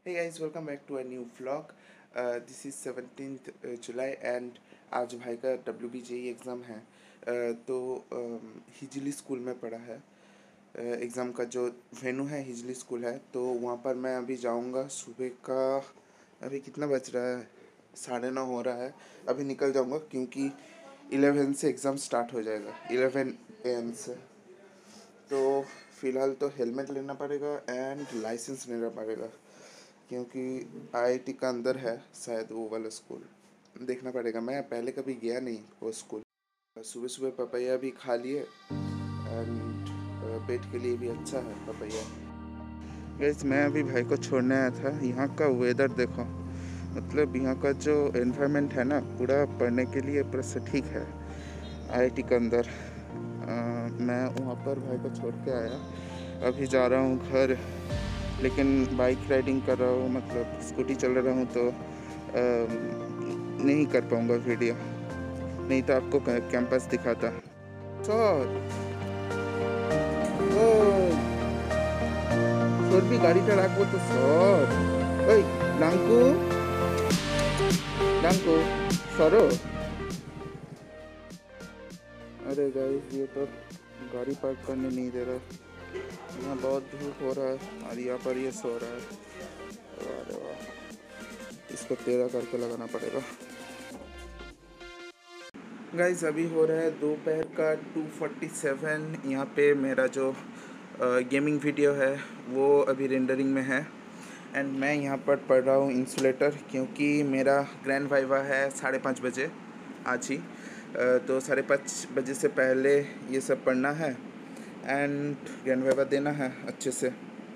Hey guys, welcome back to a new vlog. This is 17th July and आज भाई का WBJE exam है। तो हिजली स्कूल में पढ़ा है। एग्ज़ाम का जो वेन्यू है हिजली स्कूल है, तो वहाँ पर मैं अभी जाऊँगा। सुबह का अभी कितना बज रहा है, 9:30 हो रहा है। अभी निकल जाऊँगा क्योंकि 11 से एग्ज़ाम स्टार्ट हो जाएगा, 11 AM से। तो फ़िलहाल तो हेलमेट लेना पड़ेगा एंड लाइसेंस लेना पड़ेगा, क्योंकि आईआईटी का अंदर है शायद वो वाला स्कूल। देखना पड़ेगा, मैं पहले कभी गया नहीं वो स्कूल। सुबह सुबह पपैया भी खा लिए एंड पेट के लिए भी अच्छा है पपैया। गैस मैं अभी भाई को छोड़ने आया था। यहाँ का वेदर देखो, मतलब यहाँ का जो एनवायरनमेंट है ना, पूरा पढ़ने के लिए पूरा से ठीक है आईआईटी के अंदर। मैं वहाँ पर भाई को छोड़ के आया, अभी जा रहा हूँ घर। लेकिन बाइक राइडिंग कर रहा हूँ, मतलब स्कूटी चल रहा हूँ, तो नहीं कर पाऊँगा वीडियो, नहीं तो आपको कैंपस दिखाता। सर ओ सर भी गाड़ी टा राखबो तो सर, ओए लांकू लांकू सरो। अरे गाइस, ये तो गाड़ी पार्क करने नहीं दे रहा। यहाँ बहुत धूप हो रहा है और यहाँ पर ये सो रहा है। अरे वाह, इसको तेरा करके लगाना पड़ेगा। गाइस अभी हो रहा है दोपहर का 2:47। यहाँ पे मेरा जो गेमिंग वीडियो है वो अभी रेंडरिंग में है एंड मैं यहाँ पर पढ़ रहा हूँ इंसुलेटर, क्योंकि मेरा ग्रैंड वाइवा है 5:30 बजे आज ही। तो 5:30 बजे से पहले ये सब पढ़ना है एंड ग्रैंड वाइवा देना है अच्छे से।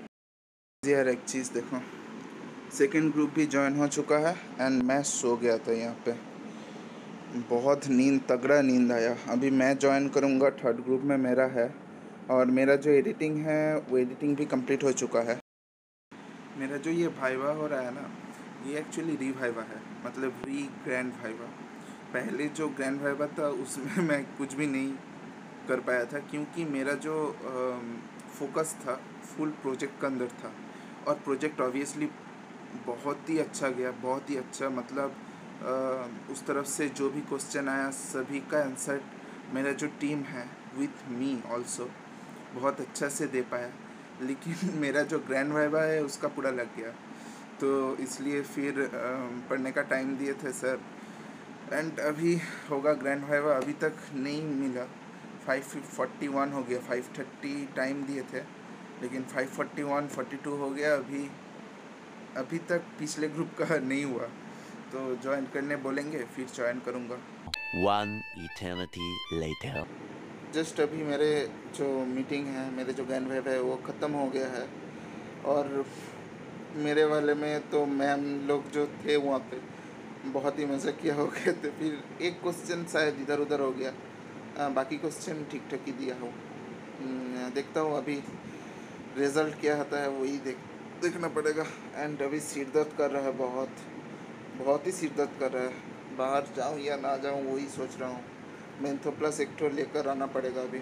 यार एक चीज़ देखो, सेकेंड ग्रुप भी ज्वाइन हो चुका है एंड मैं सो गया था यहाँ पे। बहुत नींद, तगड़ा नींद आया। अभी मैं ज्वाइन करूँगा, थर्ड ग्रुप में मेरा है। और मेरा जो एडिटिंग है वो एडिटिंग भी कंप्लीट हो चुका है। मेरा जो ये भाइवा हो रहा है ना, ये एक्चुअली री भाइवा है, मतलब री ग्रैंड भाइवा। पहले जो ग्रैंड भाइवा था उसमें मैं कुछ भी नहीं कर पाया था, क्योंकि मेरा जो फोकस था फुल प्रोजेक्ट के अंदर था। और प्रोजेक्ट ऑब्वियसली बहुत ही अच्छा गया, बहुत ही अच्छा। मतलब उस तरफ से जो भी क्वेश्चन आया सभी का आंसर मेरा जो टीम है विथ मी ऑल्सो बहुत अच्छा से दे पाया। लेकिन मेरा जो ग्रैंड वाइवा है उसका पूरा लग गया, तो इसलिए फिर पढ़ने का टाइम दिए थे सर। एंड अभी होगा ग्रैंड वाइवा, अभी तक नहीं मिला। 5:41 हो गया, 5:30 टाइम दिए थे लेकिन 5:41 42 हो गया। अभी तक पिछले ग्रुप का नहीं हुआ, तो ज्वाइन करने बोलेंगे फिर ज्वाइन करूँगा। One eternity later. जस्ट अभी मेरे जो मीटिंग है, मेरे जो ग्रैंड वेव है वो ख़त्म हो गया है। और मेरे वाले में तो मैम लोग जो थे वहाँ पे बहुत ही मज़ाकिया हो गए थे। फिर एक क्वेश्चन शायद इधर उधर हो गया, बाकी क्वेश्चन ठीक ठाक ही दिया हो। देखता हूँ अभी रिज़ल्ट क्या आता है, वही देखना पड़ेगा। एंड अभी सिर दर्द कर रहा है, बहुत बहुत ही सिर दर्द कर रहा है। बाहर जाऊँ या ना जाऊँ वही सोच रहा हूँ। मेंथो प्लस एक्टो लेकर आना पड़ेगा अभी।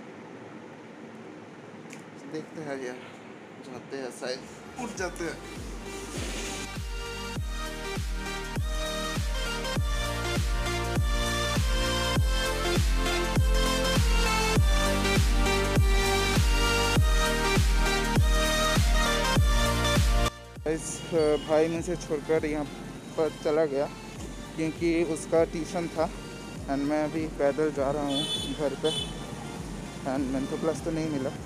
देखते हैं यार, जाते हैं, शायद उठ जाते हैं। इस भाई मुझे छोड़कर यहाँ पर चला गया क्योंकि उसका ट्यूशन था एंड मैं अभी पैदल जा रहा हूँ घर पे एंड मेंथो प्लस तो नहीं मिला।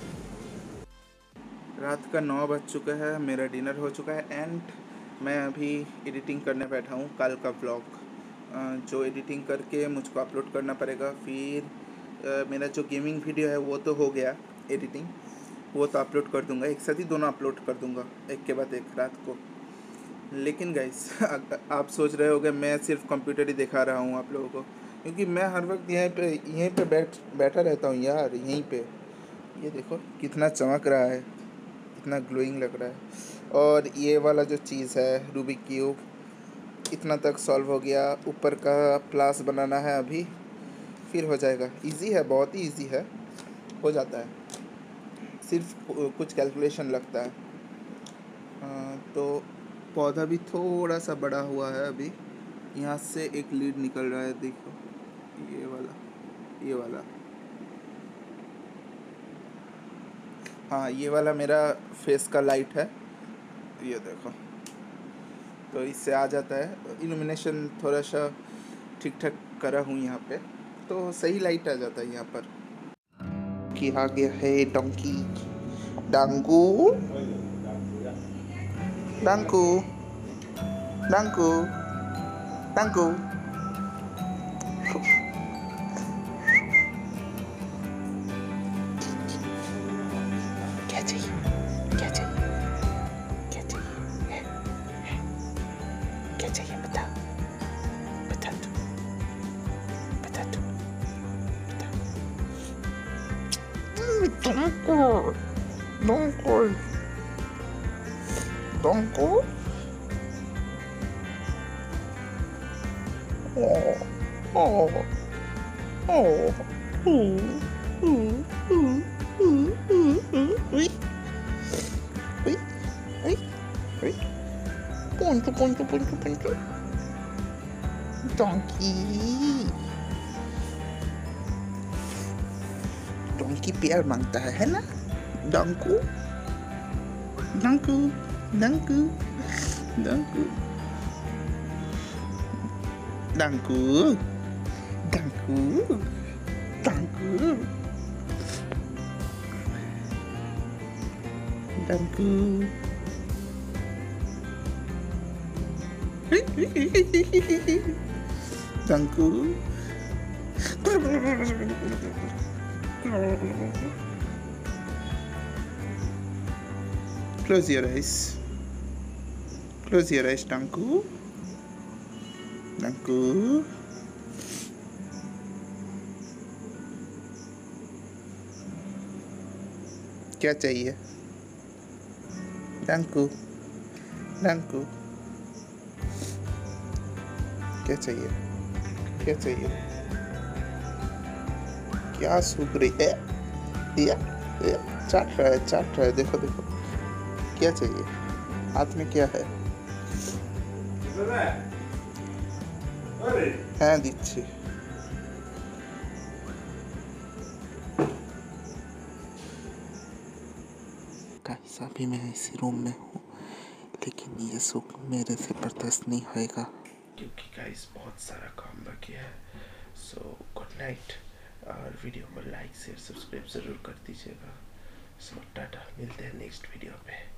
रात का 9 बज चुका है, मेरा डिनर हो चुका है एंड मैं अभी एडिटिंग करने बैठा हूँ कल का व्लॉग, जो एडिटिंग करके मुझको अपलोड करना पड़ेगा। फिर मेरा जो गेमिंग वीडियो है वो तो हो गया एडिटिंग, वो तो अपलोड कर दूंगा, एक साथ ही दोनों अपलोड कर दूंगा एक के बाद एक रात को। लेकिन गाइस आप सोच रहे होगे मैं सिर्फ कंप्यूटर ही दिखा रहा हूँ आप लोगों को, क्योंकि मैं हर वक्त यहीं पे बैठा रहता हूँ यार, यहीं पे। ये देखो कितना चमक रहा है, कितना ग्लोइंग लग रहा है। और ये वाला जो चीज़ है रूबिक क्यूब, इतना तक सॉल्व हो गया। ऊपर का प्लास बनाना है अभी, फिर हो जाएगा। इजी है, बहुत ही इजी है, हो जाता है। सिर्फ कुछ कैलकुलेशन लगता है। तो पौधा भी थोड़ा सा बड़ा हुआ है अभी। यहाँ से एक लीड निकल रहा है, देखो ये वाला। हाँ, ये वाला मेरा फेस का लाइट है, ये देखो। तो इससे आ जाता है इल्यूमिनेशन, थोड़ा सा ठीक ठाक करा हूँ यहाँ पे, तो सही लाइट आ जाता है यहाँ पर। कि आ गया है डोंकी, डांगू डांकू डांकू डांकू। क्या चाहिए, क्या चाहिए, क्या चाहिए, क्या चाहिए, बता बता तू, बता तू, बता। Donko. Ponto. Donkey प्यार मांगता है ना? Donku. Close your eyes. Danku. क्या चाहिए? Danku. क्या चाहिए? क्या सूख रही है? चाट रहा है, देखो। क्या चाहिए? हाथ में क्या है? हाँ, दीजिए। गाइस, अभी मैं इसी रूम में हूँ, लेकिन ये सुख मेरे से बर्दाश्त नहीं होएगा, क्योंकि गाइस बहुत सारा काम बाकी है। सो गुड नाइट, और वीडियो को लाइक शेयर सब्सक्राइब ज़रूर कर दीजिएगा। सो टाटा, मिलते हैं नेक्स्ट वीडियो पे।